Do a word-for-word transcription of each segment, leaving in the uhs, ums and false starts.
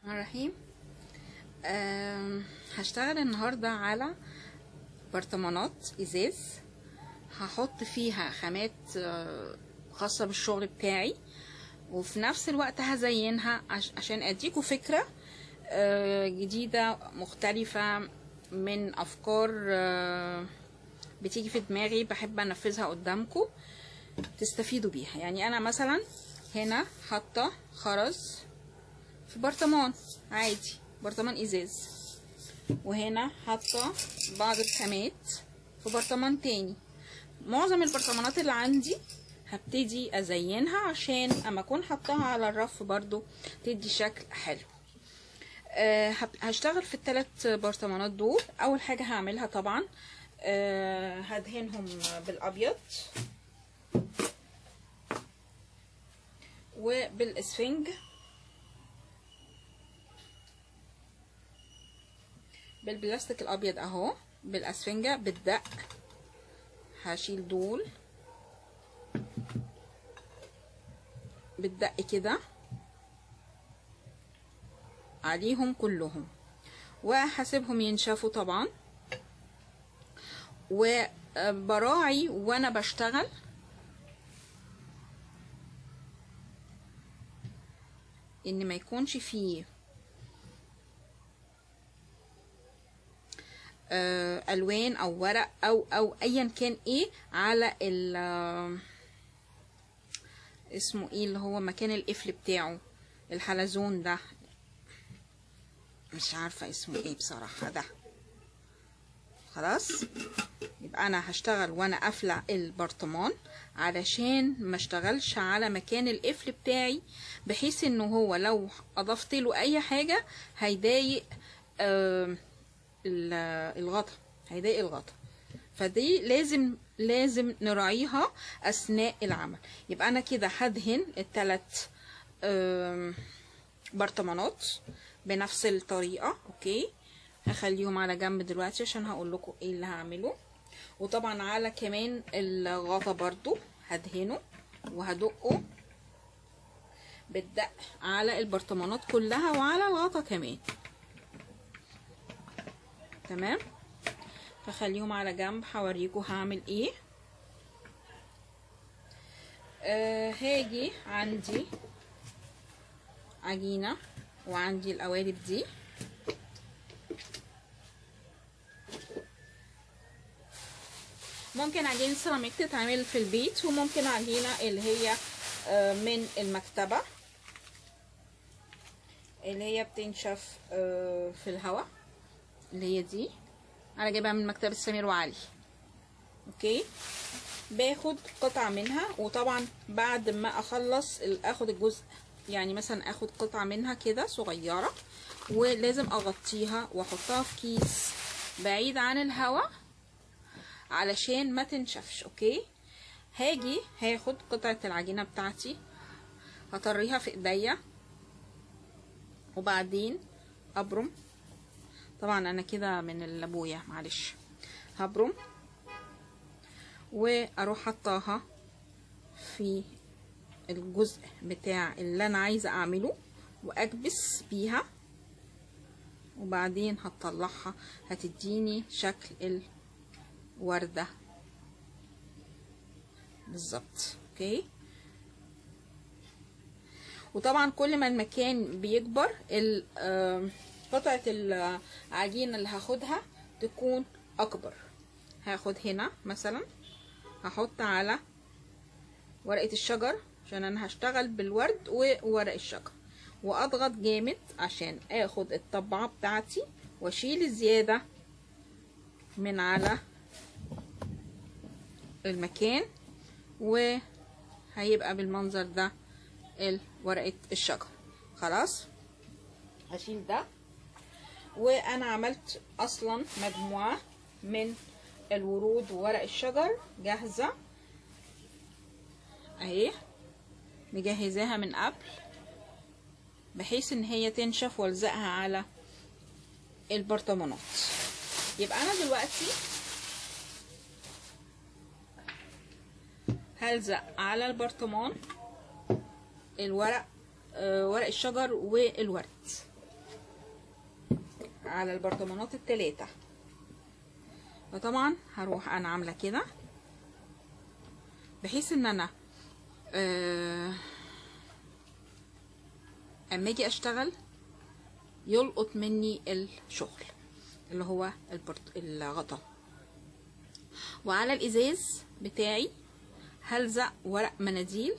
الرحيم. هشتغل النهاردة على برطمانات ازاز، هحط فيها خامات خاصة بالشغل بتاعي، وفي نفس الوقت هزينها عشان اديكوا فكرة جديدة مختلفة من افكار بتيجي في دماغي بحب انفذها قدامكم تستفيدوا بيها. يعني انا مثلا هنا حاطه خرز في برطمان عادي، برطمان ازاز، وهنا حاطه بعض الخامات في برطمان تاني. معظم البرطمانات اللي عندي هبتدي ازينها عشان اما اكون حطاها على الرف برضو تدي شكل حلو. أه هشتغل في الثلاث برطمانات دول. اول حاجه هعملها طبعا أه هدهنهم بالابيض وبالاسفنج بالبلاستيك الابيض اهو، بالاسفنجة بالدق. هشيل دول بالدق كده عليهم كلهم، وهسيبهم ينشفوا طبعا. وبراعي وانا بشتغل ان ما يكونش فيه الوان او ورق او او ايا كان ايه على ال اسمه ايه اللي هو مكان القفل بتاعه، الحلزون ده مش عارفه اسمه ايه بصراحه. ده خلاص. يبقى انا هشتغل وانا قافله البرطمان علشان ما اشتغلش على مكان القفل بتاعي، بحيث انه هو لو اضفت له اي حاجه هيضايق آه الغطا، هيضايق الغطا. فدي لازم لازم نراعيها اثناء العمل. يبقى انا كده هدهن الثلاث آه برطمانات بنفس الطريقه. اوكي، هخليهم على جنب دلوقتي عشان هقول لكم ايه اللي هعمله. وطبعا على كمان الغطا برضو هدهنه وهدقه بالدق على البرطمانات كلها وعلى الغطا كمان. تمام، فخليهم على جنب هوريكم هعمل ايه. آه هاجي عندي عجينه وعندي القوالب دي، ممكن عجينه سيراميك تتعمل في البيت، وممكن عجينه اللي هي من المكتبه اللي هي بتنشف في الهواء، اللي هي دي انا جايبها من مكتبه سمير وعلي. اوكي، باخد قطعه منها، وطبعا بعد ما اخلص اخد الجزء، يعني مثلا اخد قطعه منها كده صغيره ولازم اغطيها واحطها في كيس بعيد عن الهواء علشان ما تنشفش. اوكي، هاجي هاخد قطعه العجينه بتاعتي هطريها في ايديا، وبعدين ابرم. طبعا انا كده من اللبويه معلش، هبرم واروح حطاها في الجزء بتاع اللي انا عايزه اعمله واكبس بيها، وبعدين هطلعها هتديني شكل الورده بالظبط. اوكي، وطبعا كل ما المكان بيكبر قطعه العجينه اللي هاخدها تكون اكبر. هاخد هنا مثلا هحط على ورقه الشجر عشان انا هشتغل بالورد وورق الشجر، واضغط جامد عشان اخد الطبعه بتاعتي واشيل الزياده من على المكان، وهيبقى بالمنظر ده ورقه الشجر. خلاص، هشيل ده. وانا عملت اصلا مجموعه من الورود وورق الشجر جاهزه اهي، مجهزاها من قبل بحيث ان هي تنشف والزقها على البرطمانات. يبقى انا دلوقتي هلزق على البرطمان الورق آه ورق الشجر والورد. على البرطمانات التلاتة. فطبعا هروح انا عامله كده بحيث ان انا آه اما اجي اشتغل يلقط مني الشغل اللي هو البرط... الغطا. وعلى الازاز بتاعي هلزق ورق مناديل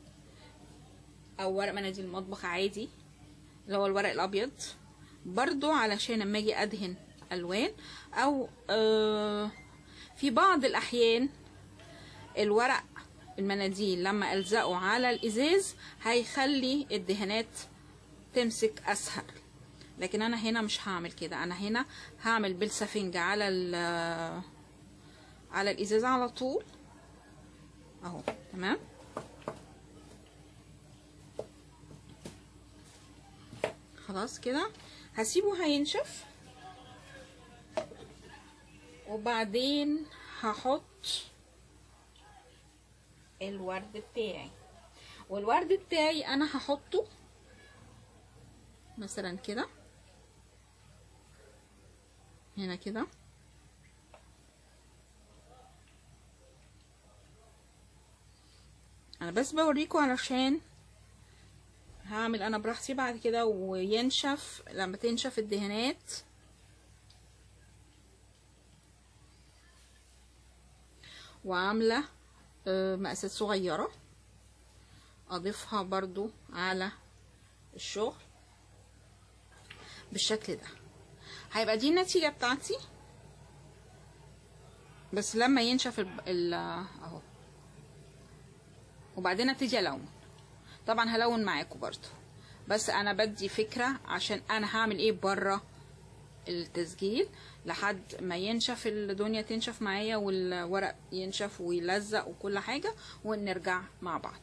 او ورق مناديل مطبخ عادي اللي هو الورق الابيض برضو، علشان اما اجي ادهن الوان او آه في بعض الاحيان الورق المناديل لما الزقه على الازاز هيخلي الدهانات تمسك اسهل. لكن انا هنا مش هعمل كده، انا هنا هعمل بالسفنج على على الازاز على طول اهو. تمام. خلاص كده هسيبه هينشف، وبعدين هحط الورد بتاعي. والورد بتاعي انا هحطه مثلا كده هنا كده، انا بس بوريكم علشان هعمل انا براحتي بعد كده وينشف. لما تنشف الدهانات وعامله مقاسات صغيره اضيفها برضو على الشغل بالشكل ده. هيبقى دي النتيجه بتاعتي بس لما ينشف ال اهو. وبعدين ابتدي الون. طبعا هلون معاكم برضو بس انا بدي فكره عشان انا هعمل ايه بره التسجيل لحد ما ينشف الدنيا، تنشف معايا والورق ينشف ويلزق وكل حاجه ونرجع مع بعض.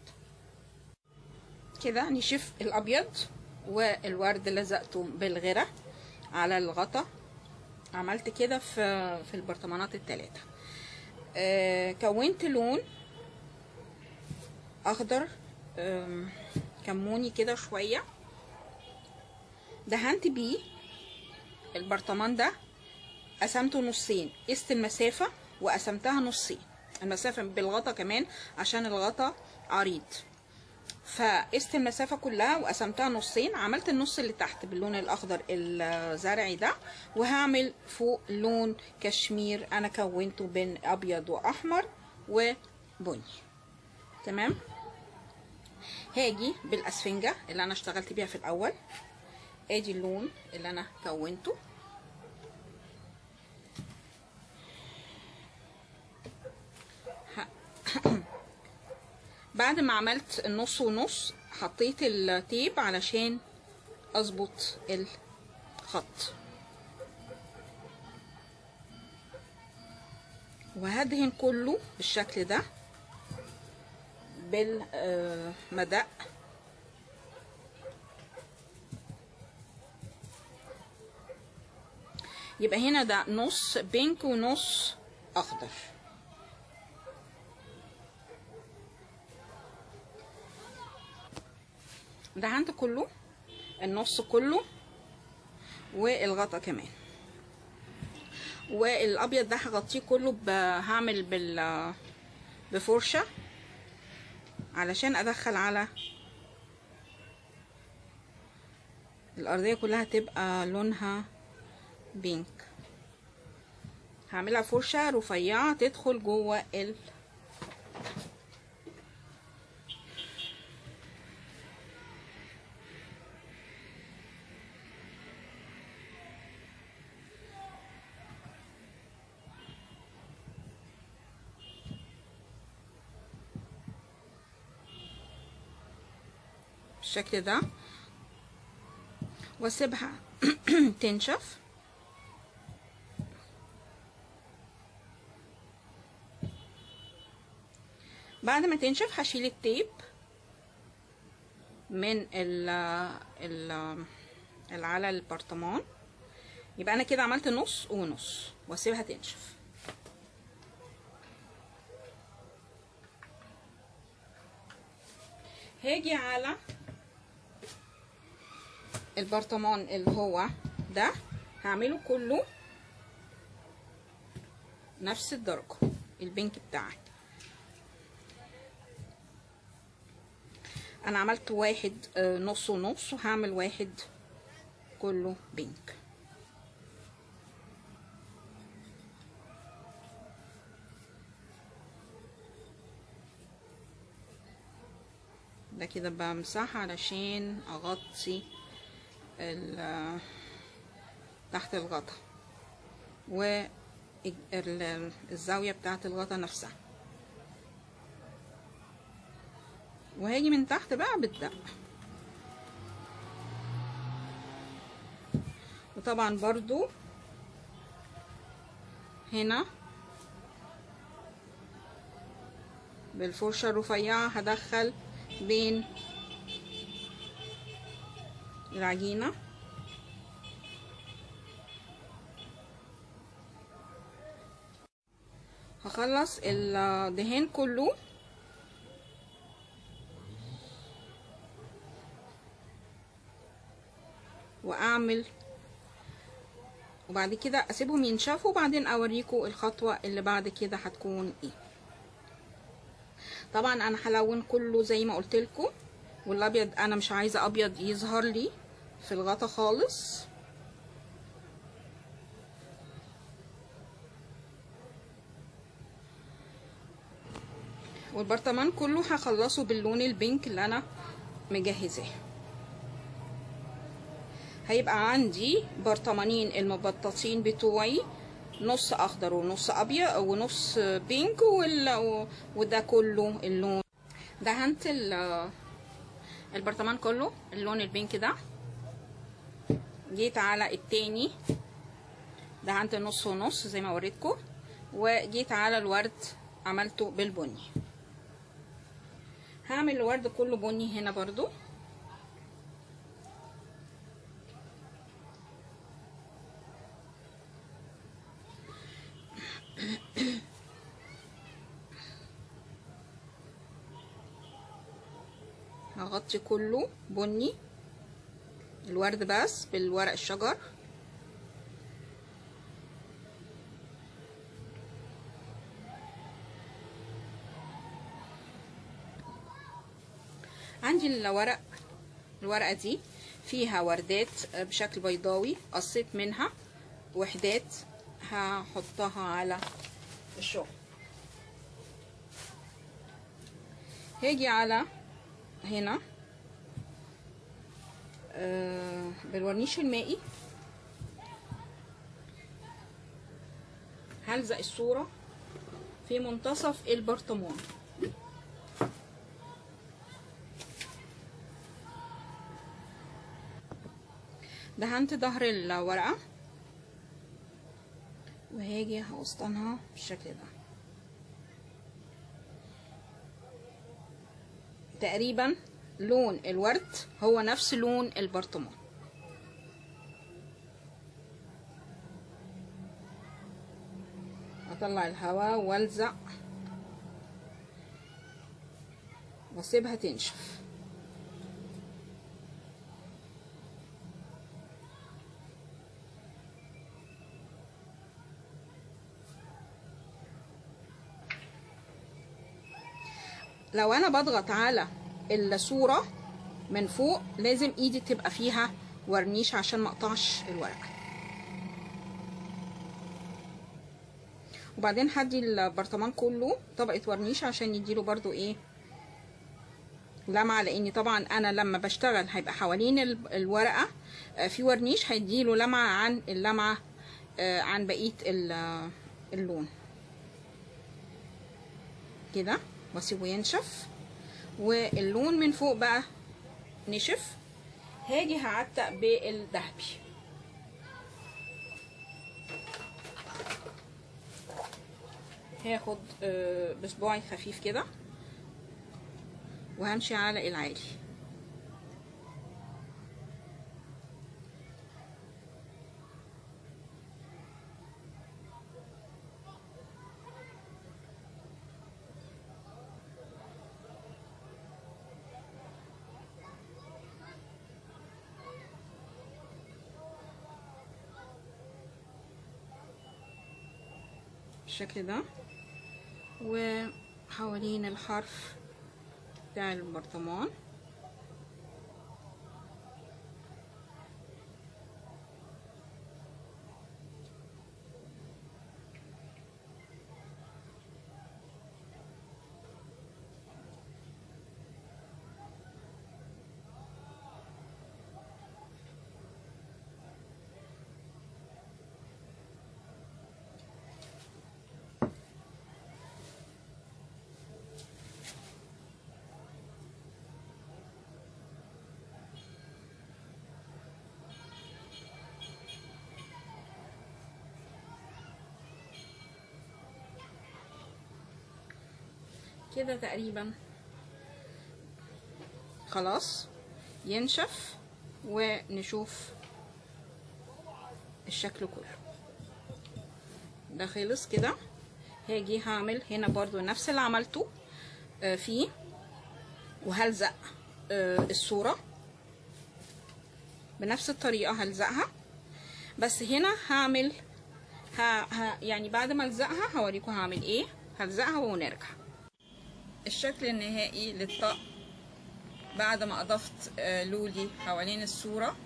كده نشف الابيض والورد لزقته بالغيره على الغطا. عملت كده في في البرطمانات الثلاثه. آه كونت لون اخضر كموني كده شويه، دهنت بيه البرطمان ده. قسمته نصين، قست المسافه وقسمتها نصين، المسافه بالغطا كمان عشان الغطا عريض، فقست المسافه كلها وقسمتها نصين. عملت النص اللي تحت باللون الاخضر الزرعي ده، وهعمل فوق لون كشمير انا كونته بين ابيض واحمر وبني. تمام. هاجي بالاسفنجه اللي انا اشتغلت بيها في الاول، ادي اللون اللي انا كونته. بعد ما عملت النص ونص حطيت التيب علشان اظبط الخط، وهدهن كله بالشكل ده بالمدق. يبقى هنا ده نص بينك ونص اخضر. دهنت كله، النص كله والغطا كمان. والابيض ده هغطيه كله، هعمل بال بفرشه علشان ادخل على الارضيه كلها تبقى لونها بينك. هعملها فرشه رفيعه تدخل جوه ال بالشكل ده، واسيبها تنشف. بعد ما تنشف هشيل التيب من ال ال اللي على البرطمان. يبقى انا كده عملت نص ونص، واسيبها تنشف. هاجي على البرطمان اللي هو ده، هعمله كله نفس الدرجة البينك بتاعي. انا عملت واحد نص ونص، وهعمل واحد كله بينك. ده كده بمسح علشان اغطي تحت الغطا والزاوية بتاعة الغطا نفسها، وهاجي من تحت بقى بالدق. وطبعا برضو هنا بالفرشة الرفيعة هدخل بين العجينة هخلص الدهان كله واعمل، وبعد كده اسيبهم ينشفوا وبعدين اوريكم الخطوة اللي بعد كده هتكون ايه. طبعا انا هلون كله زي ما قلت لكم، والابيض انا مش عايزه ابيض يظهر لي في الغطا خالص. والبرطمان كله هخلصه باللون البينك اللي انا مجهزاه. هيبقى عندي برطمانين المبططين بتوعي، نص اخضر ونص ابيض ونص بينك، وده كله اللون. دهنت البرطمان كله اللون البينك ده. جيت على التاني دهنت نص ونص زي ما وريتكم، وجيت على الورد عملته بالبني. هعمل الورد كله بني هنا برضو. هغطي كله بني الورد بس بالورق الشجر. عندي الورق الورقة دي فيها وردات بشكل بيضاوي، قصيت منها وحدات هحطها على الشغل. هاجي على هنا آه بالورنيش المائي هلزق الصورة في منتصف البرطمان. دهنت ظهر الورقة وهاجي هوسطنها بالشكل ده تقريبا. لون الورد هو نفس لون البرطمان. اطلع الهواء والزق واسيبها تنشف. لو انا بضغط على الصورة من فوق لازم ايدي تبقى فيها ورنيش عشان ما اقطعش الورقة. وبعدين هدي البرطمان كله طبقة ورنيش عشان يديله برضو ايه لمعة، لاني طبعا انا لما بشتغل هيبقى حوالين الورقة في ورنيش هيديله لمعة عن اللمعة عن بقية اللون كده، واسيبه ينشف. واللون من فوق بقى نشف. هاجي هعتق بالذهبي. هاخد بصباعي خفيف كده وهمشي على العالي. بالشكل ده، وحوالين الحرف بتاع البرطمان. كده تقريبا خلاص ينشف، ونشوف الشكل كله ده خلص كده. هاجي هعمل هنا برضو نفس اللي عملته فيه، وهلزق الصورة بنفس الطريقة، هلزقها. بس هنا هعمل ها ها يعني بعد ما الزقها هوريكم هعمل ايه. هلزقها ونرجع. الشكل النهائي للطقم بعد ما اضفت لولي حوالين الصورة.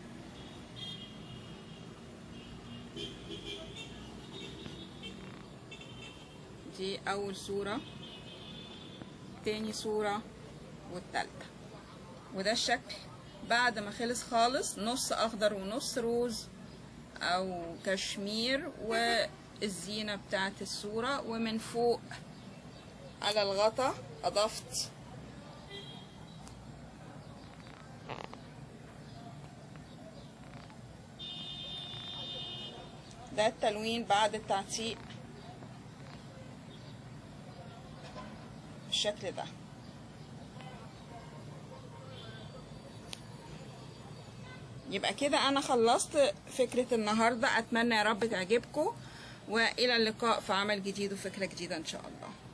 دي اول صورة، تاني صورة، والتالتة. وده الشكل بعد ما خلص خالص، نص اخضر ونص روز او كشمير، والزينة بتاعت الصورة. ومن فوق على الغطا اضفت ده التلوين بعد التعتيق بالشكل ده. يبقى كده انا خلصت فكرة النهاردة. اتمنى يا رب تعجبكم، والى اللقاء في عمل جديد وفكرة جديدة ان شاء الله.